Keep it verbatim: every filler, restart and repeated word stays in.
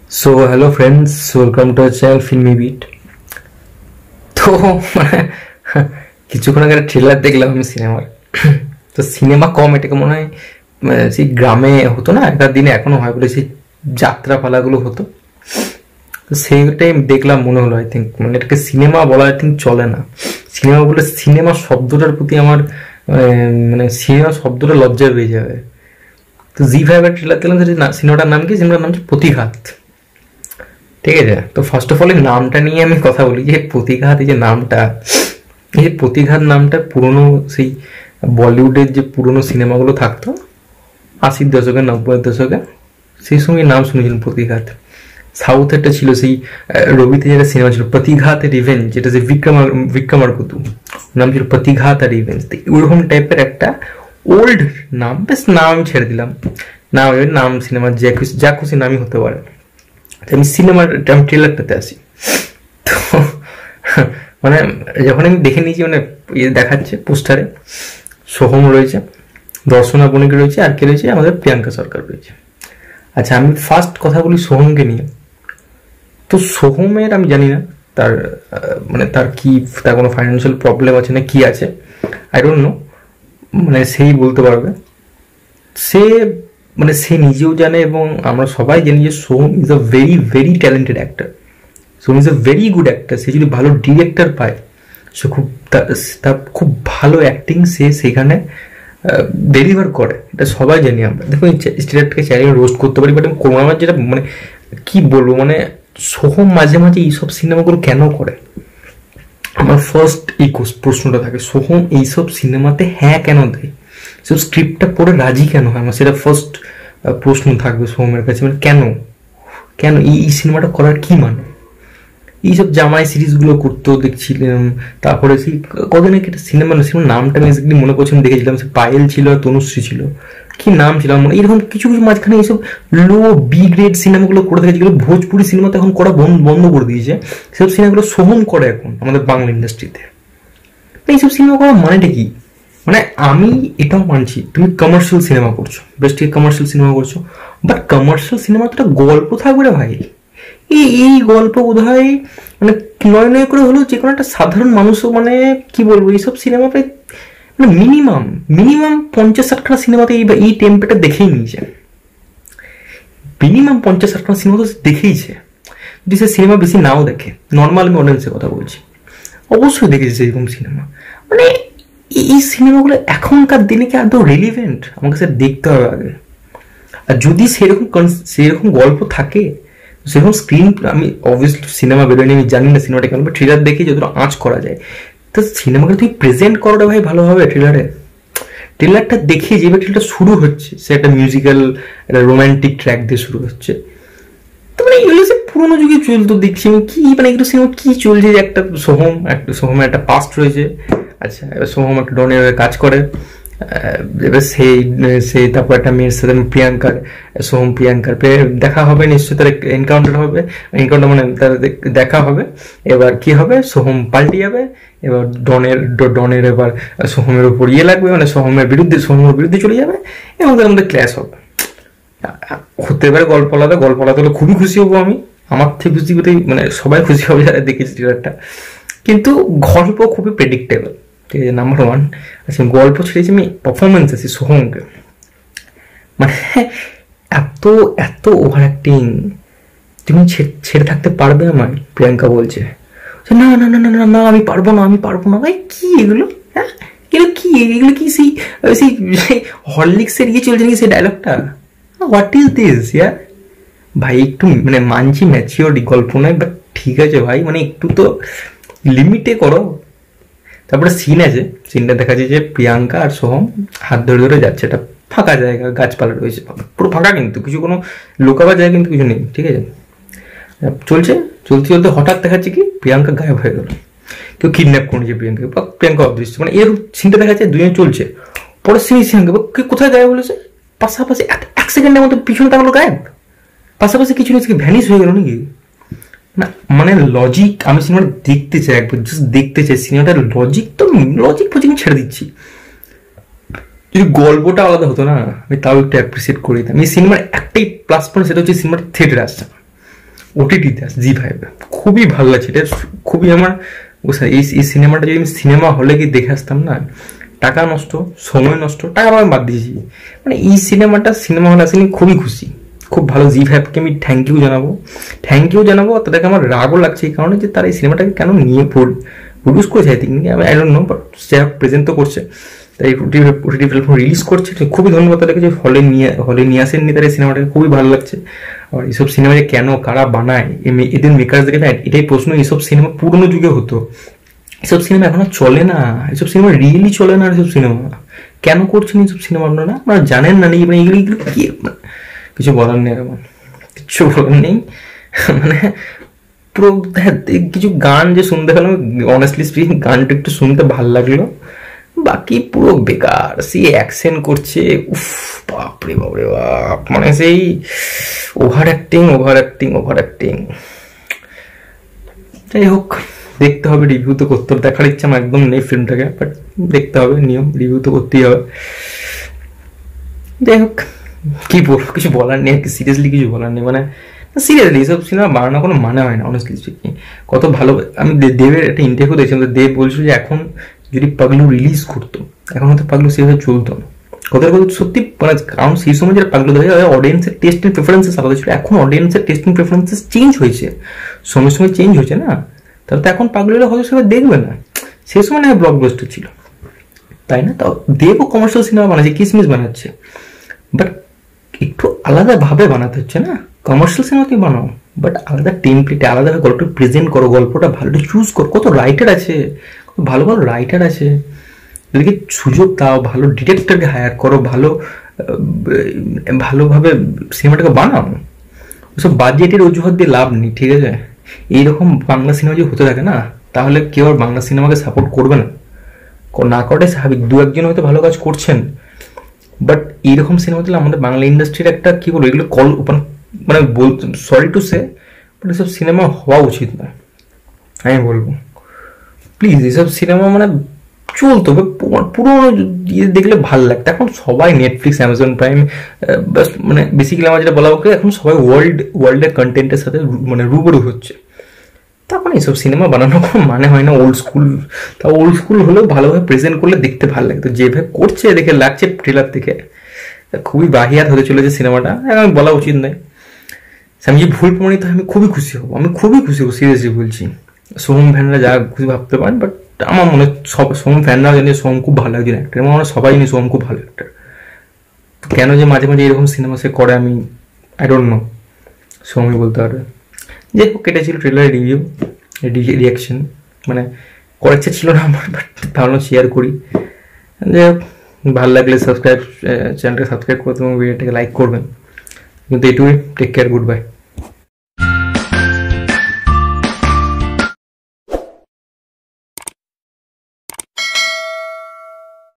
So hello friends, welcome to our channel Filmi Beat. তো মানে কিছুক্ষণ আগে ট্রেলার দেখলাম আমি সিনেমার। তো সিনেমা কম, এটাকে মনে হয় সেই গ্রামে হতো না একটা দিনে, এখনো হয় বলে সেই যাত্রা পালাগুলো হতো। তো সেইটাই দেখলাম, মনে হলো আই থিঙ্ক মানে এটাকে সিনেমা বলা আই থিঙ্ক চলে না। সিনেমা বলে সিনেমা শব্দটার প্রতি আমার মানে সিনেমা শব্দটা লজ্জা পেয়ে যাবে। তো জি ফাইভের ট্রেলার দেখলাম, সিনেমাটার নাম কি? সিনেমাটার নাম হচ্ছে প্রতিঘাত। ঠিক আছে, তো ফার্স্ট অফ অল এই নামটা নিয়ে আমি কথা বলি যে প্রতিঘাত, এই যে নামটা, এই যে প্রতিঘাত নামটা পুরনো সেই বলিউডের যে পুরনো সিনেমাগুলো থাকতো আশির দশকে নব্বইয়ের দশকে, সেই সময় নাম শুনেছিলাম প্রতিঘাত। সাউথ একটা ছিল সেই রবিতে যেটা সিনেমা ছিল প্রতিঘাত রিভেঞ্জ, যেটা যে বিক্রমার বিক্রমার্কুতু, নাম ছিল প্রতিঘাত আর রিভেঞ্জ। তো ওরকম টাইপের একটা ওল্ড নাম, বেশ নাম আমি ছেড়ে দিলাম। নাম নাম সিনেমার যা খুশি যা খুশি নামই হতে পারে। আমি সিনেমার আমি ট্রেলারটাতে আসি। তো মানে যখন আমি দেখে নিয়েছি, মানে ইয়ে দেখাচ্ছে পোস্টারে সোহম রয়েছে, দর্শনা বণিক রয়েছে, আর কে রয়েছে? আমাদের প্রিয়াঙ্কা সরকার রয়েছে। আচ্ছা, আমি ফার্স্ট কথা বলি সোহমকে নিয়ে। তো সোহমের আমি জানি না তার মানে তার কি, তার কোনো ফাইন্যান্সিয়াল প্রবলেম আছে না কি আছে, আই ডোন্ট নো, মানে সেই বলতে পারবে। সে মানে সে নিজেও জানে এবং আমরা সবাই জানি যে Soham is a very very talented actor. Soham is a very good actor. সে যদি ভালো ডিরেক্টর পায়, সে খুব তার খুব ভালো অ্যাক্টিং সে সেখানে ডেলিভার করে, এটা সবাই জানি আমরা। দেখো স্টেটকে চাইলে রোস্ট করতে পারি, বাট আমি কোনো আমার যেটা মানে কি বলবো, মানে সোহম মাঝে মাঝে এইসব সিনেমাগুলো কেন করে? আমার ফার্স্ট এই প্রশ্নটা থাকে, সোহম এইসব সিনেমাতে হ্যাঁ কেন দেয়? সব স্ক্রিপ্টটা পড়ে রাজি কেন হয়? আমার সেটা ফার্স্ট প্রশ্ন থাকবে সোহমের কাছে, মানে কেন কেন এই সিনেমাটা করার কি মানে? এইসব জামাই সিরিজগুলো করতেও দেখছিলাম। তারপরে সেই কদিন আগে একটা সিনেমা, সিনেমার নামটা আমি এক্স্যাক্টলি মনে করছি, দেখেছিলাম সে পায়েল ছিল আর তনুশ্রী ছিল, কি নাম ছিল মানে এইরকম কিছু কিছু মাঝখানে এইসব লো বি গ্রেড সিনেমাগুলো করে থাকে, যেগুলো ভোজপুরি সিনেমাতে এখন করা বন্ধ করে দিয়েছে। সেসব সিনেমাগুলো সোহম করে এখন আমাদের বাংলা ইন্ডাস্ট্রিতে। এইসব সিনেমা করার মানেটা কি? মানে আমি এটাও মানছি তুমি কমার্শিয়াল সিনেমা করছো, বেশ ঠিক কমার্শিয়াল সিনেমা করছো, বাট কমার্শিয়াল সিনেমা তো একটা গল্প থাকবে রে ভাই। এই এই গল্প বোধ হয় মানে নয় নয় করে হলেও যে কোনো একটা সাধারণ মানুষও মানে কি বলবো, এইসব সিনেমা প্রায় মানে মিনিমাম মিনিমাম পঞ্চাশ ষাটখানা সিনেমাতে এই এই টেম্পেটা দেখেই নিয়েছে। মিনিমাম পঞ্চাশ ষাটখানা সিনেমা তো দেখেইছে। যদি সে সিনেমা বেশি নাও দেখে, নর্মাল আমি অডিয়েন্সের কথা বলছি, অবশ্যই দেখেছি এরকম সিনেমা। মানে এই সিনেমাগুলো এখনকার দিনে কি আদৌ রেলিভেন্ট? আমাকে সে দেখতে হবে আগে। আর যদি সেরকম সেরকম গল্প থাকে, সেরকম স্ক্রিন, আমি অবভিয়াসলি সিনেমা বেরোয়নি, আমি জানি না সিনেমাটা কেমন, ট্রেলার দেখে যতটা আঁচ করা যায়, তো সিনেমাকে তুই প্রেজেন্ট করাটা ভাই ভালোভাবে ট্রেলারে। ট্রেলারটা দেখে যে ট্রেলারটা শুরু হচ্ছে, সে একটা মিউজিক্যাল একটা রোম্যান্টিক ট্র্যাক দিয়ে শুরু হচ্ছে। তো মানে এগুলো সে পুরোনো যুগে চলতো দেখছি আমি, কি মানে এগুলো সিনেমা কি চলছে যে একটা সোহম, একটা সোহমের একটা পাস্ট রয়েছে। আচ্ছা, এবার সোহম একটা ডনের কাজ করে, এবার সেই সেই তারপর একটা মেয়ের সাথে প্রিয়াঙ্কার, সোহম প্রিয়াঙ্কার দেখা হবে, নিশ্চয়ই তার এনকাউন্টার হবে, এনকাউন্টার মানে তার দেখা হবে। এবার কি হবে, সোহম পাল্টে যাবে, এবার ডনের ডনের এবার সোহমের উপর ইয়ে লাগবে, মানে সোহমের বিরুদ্ধে সোহমের বিরুদ্ধে চলে যাবে এবং তার মধ্যে ক্ল্যাশ হবে। হতে পারে গল্প আলাদা, গল্প আলাদা হলে খুবই খুশি হবো আমি, আমার থেকে খুশি হতেই মানে সবাই খুশি হবে যারা দেখেছি ট্রেলারটা। কিন্তু গল্প খুবই প্রেডিক্টেবল, ঠিক আছে, নাম্বার ওয়ান। আচ্ছা, গল্প ছেড়েছি আমি, পারফরমেন্স আছে সোহমকে, মানে এত এত ওভার অ্যাক্টিং, তুমি ছেড়ে থাকতে পারবে আমায়? প্রিয়াঙ্কা বলছে না না না না না না আমি পারবো না, আমি পারবো না। ভাই কি এগুলো? হ্যাঁ, এগুলো কি? এগুলো কি সেই সেই হরলিক্সের ইয়ে চলছে নাকি সেই ডায়লগটা? হোয়াট ইজ দিস ইয়ার ভাই? একটু মানে মানছি ম্যাচিওরিটি গল্প নয়, বাট ঠিক আছে ভাই, মানে একটু তো লিমিটে করো। তারপরে সিন আছে, সিনটা দেখা যায় যে প্রিয়াঙ্কা আর সোহম হাত ধরে ধরে যাচ্ছে, এটা ফাঁকা জায়গা, গাছপালা রয়েছে, পুরো ফাঁকা, কিন্তু কিছু কোনো লোকাবার জায়গা কিন্তু কিছু নেই, ঠিক আছে। চলছে, চলতে চলতে হঠাৎ দেখাচ্ছে কি প্রিয়াঙ্কা গায়েব হয়ে গেল, কেউ কিডন্যাপ করে নিয়েছে প্রিয়াঙ্কা, প্রিয়াঙ্কা অদৃশ্য, মানে এর সিনটা দেখা যাচ্ছে দুজন চলছে, পরে সিন সিয়াঙ্কা কোথায় গায়েব হলেছে, পাশাপাশি এক সেকেন্ডের মতো পিছনে তাকালো গায়েব, পাশাপাশি কিছু নেই, ভ্যানিশ হয়ে গেল নাকি? না মানে লজিক, আমি সিনেমাটা দেখতে চাই একবার, জাস্ট দেখতে চাই সিনেমাটার লজিক, তো লজিক ফজিক ছেড়ে দিচ্ছি। যদি গল্পটা আলাদা হতো না, আমি তাও একটু অ্যাপ্রিসিয়েট করে দিতাম। এই সিনেমার একটাই প্লাস পয়েন্ট, সেটা হচ্ছে সিনেমার থিয়েটারে আসছে না। ওটিটিতে আছে জি ফাইভে, খুবই ভালো লাগছে। এটা খুবই আমার এই এই সিনেমাটা যদি আমি সিনেমা হলে গিয়ে দেখে আসতাম না, টাকা নষ্ট, সময় নষ্ট, টাকা আমি বাদ দিয়েছি, মানে এই সিনেমাটা সিনেমা হলে আসেনি, খুবই খুশি, খুব ভালো। জি ফাইভকে আমি থ্যাংক ইউ জানাবো, থ্যাংক ইউ জানাবো। তাদেরকে আমার রাগও লাগছে এই কারণে যে তারা এই সিনেমাটাকে কেন নিয়ে প্রডিউস করেছে, আই থিঙ্ক আমি আই ডোন্ট নো, বাট সে প্রেজেন্ট তো করছে, তাই ওটিটি প্ল্যাটফর্ম রিলিজ করছে, খুবই ধন্যবাদ তাদেরকে যে হলে নিয়ে হলে নিয়ে আসেননি তারা এই সিনেমাটাকে, খুবই ভালো লাগছে। আর এইসব সিনেমা যে কেন কারা বানায় এদের মেকারসদেরকে না, এটাই প্রশ্ন। এইসব সিনেমা পুরোনো যুগে হতো, এসব সিনেমা এখন আর চলে না, এসব সিনেমা রিয়েলি চলে না। এসব সিনেমা কেন করছেন এইসব সিনেমা আপনারা? আপনারা জানেন না নেই, মানে এগুলো এগুলো কি, কিছু বলার নেই, আমার কিছু বলার নেই। মানে পুরো কিছু গান যে শুনতে পেলাম, অনেস্টলি স্পিকিং গানটা একটু শুনতে ভালো লাগলো, বাকি পুরো বেকার। সে অ্যাকশন করছে, উফ বাপরে বাপরে বাপ, মানে সেই over acting over acting over acting. যাই হোক, দেখতে হবে, রিভিউ তো করতে হবে, দেখার ইচ্ছা আমার একদম নেই ফিল্মটাকে, বাট দেখতে হবে, নিয়ম, রিভিউ তো করতেই হবে। যাই হোক, কি বলবো, কিছু বলার নেই, সিরিয়াসলি কিছু বলার নেই। মানে সিরিয়াসলি এইসব সিনেমা বানানোর কোনো মানে হয় না, অনেস্টলি স্পিকিং। কত ভালো, আমি দেবের একটা ইন্টারভিউ দেখছিলাম, দেব বলছিল যে এখন যদি পাগলু রিলিজ করতো, এখন হয়তো পাগলু সেভাবে চলতো না। কথা কথা সত্যি, মানে কারণ সেই সময় যেটা পাগলু দেখা যায় অডিয়েন্সের টেস্ট এন্ড প্রেফারেন্সেস আলাদা ছিল, এখন অডিয়েন্সের টেস্ট এন্ড প্রেফারেন্সেস চেঞ্জ হয়েছে, সময়ের সময় চেঞ্জ হয়েছে না, তাহলে তো এখন পাগলুরা হয়তো সেভাবে দেখবে না। সেই সময় না ব্লকবাস্টার ছিল, তাই না? তাও দেবও কমার্শিয়াল সিনেমা বানাচ্ছে, কিসমিস বানাচ্ছে, বাট একটু আলাদাভাবে বানাতে হচ্ছে না। কমার্শিয়াল সিনেমাকে বানাও, বাট আলাদা টেমপ্লেটে আলাদাভাবে গল্পটা প্রেজেন্ট করো, গল্পটা ভালো চুজ করো। কত রাইটার আছে, কত ভালো ভালো রাইটার আছে, এদেরকে সুযোগ দাও, ভালো ডিরেক্টরকে হায়ার করো, ভালো ভালোভাবে সিনেমাটাকে বানাও। ওসব বাজেটের অজুহাত দিয়ে লাভ নেই, ঠিক আছে? এইরকম বাংলা সিনেমা যদি হতে থাকে না, তাহলে কেউ আর বাংলা সিনেমাকে সাপোর্ট করবে না, না করাটাই স্বাভাবিক। দু একজন হয়তো ভালো কাজ করছেন, বাট এইরকম সিনেমা দিলে আমাদের বাংলা ইন্ডাস্ট্রির একটা কি বলবো, এগুলো কল মানে বল, সরি টু সে, বাট এসব সিনেমা হওয়া উচিত না, আমি বলবো। প্লিজ এসব সিনেমা মানে চলতো, পুরোনো ইয়ে দেখলে ভালো লাগতো। এখন সবাই নেটফ্লিক্স, অ্যামাজন প্রাইম, মানে বেসিক্যালি আমার যেটা বলা ওকে, এখন সবাই ওয়ার্ল্ড ওয়ার্ল্ডের কন্টেন্টের সাথে মানে রুবরু হচ্ছে, তখন এইসব সিনেমা বানানোর কোনো মানে হয় না। ওল্ড স্কুল, তা ওল্ড স্কুল হলেও ভালোভাবে প্রেজেন্ট করলে দেখতে ভালো লাগতো। যেভাবে করছে দেখে লাগছে ট্রেলার থেকে খুবই বাহিয়াত হতে চলেছে সিনেমাটা, এখন বলা উচিত নয়। আমি যে ভুল প্রমাণিত, আমি খুবই খুশি হবো, আমি খুবই খুশি হবো, সিরিয়াসলি বলছি। সোহম ফ্যানরা যা খুশি ভাবতে পারেন, বাট আমার মনে হয় সব সোহম ফ্যানরাও জানি সোহম খুব ভালো একজন অ্যাক্টার, এবং আমরা সবাই জানি সোহম খুব ভালো অ্যাক্টার। কেন যে মাঝে মাঝে এরকম সিনেমা সে করে, আমি আই ডোন্ট নো, সোহমই বলতে পারবে। যাই হোক, এটা ছিল ট্রেলারের রিভিউ, রিয়াকশন, মানে করার ইচ্ছা ছিল না আমার, বাট ভাবলাম শেয়ার করি। যাই হোক, ভালো লাগলে সাবস্ক্রাইব, চ্যানেলটাকে সাবস্ক্রাইব করতে এবং ভিডিওটাকে লাইক করবেন। কিন্তু এটুকুই, টেক কেয়ার, গুড বাই।